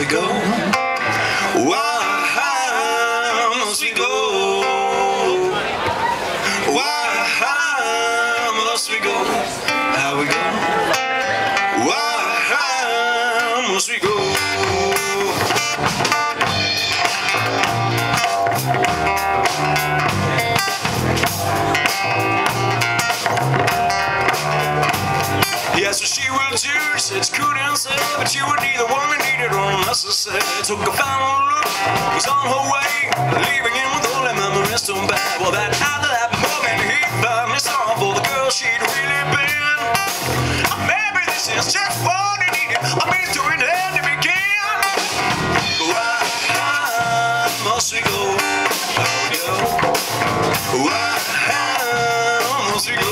go? Why must we go? Why must we go? How we go? Why must we go? Yes, what she would do, she said she couldn't say, but she would neither want me needed or unnecessary. Took a final look, was on her way, leaving him with all that memories to bad. Well, that after that moment, he finally saw for the girl she'd really been. Maybe this is just what he needed, a means to an end to begin. Why must we go? How we go? Why must we go?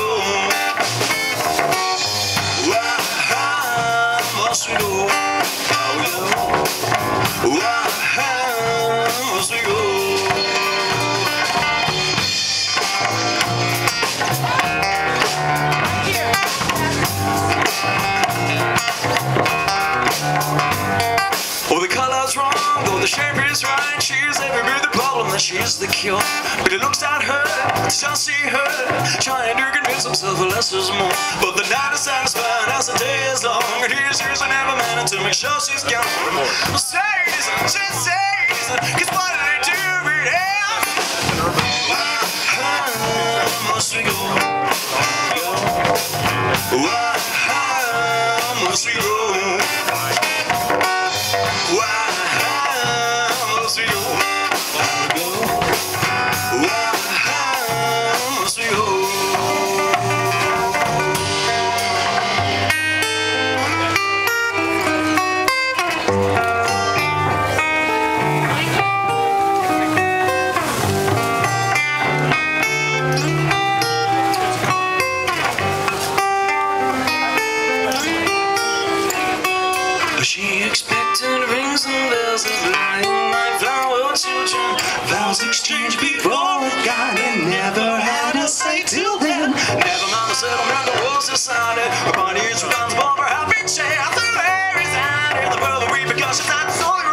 Must we go? How we go? Why must we go? Oh, the color's wrong, though the shape is right. She's every bit the problem, that she's the cure. But he looks at her, just see her, trying to convince himself less is more. But the night is satisfied as the day is long, and he's using every minute to make sure she's gone. Say it isn't, just say it isn't, 'cause what did they do it is? Why must we go? Why must we go? Why must we go? How we go? Why must we go? She expected rings and bells as lying my flower children. Vows exchanged before it got and never had a say till then. Never mind the settlement that was decided. Her body is responsible for helping share the way resided. The world that we because she's not so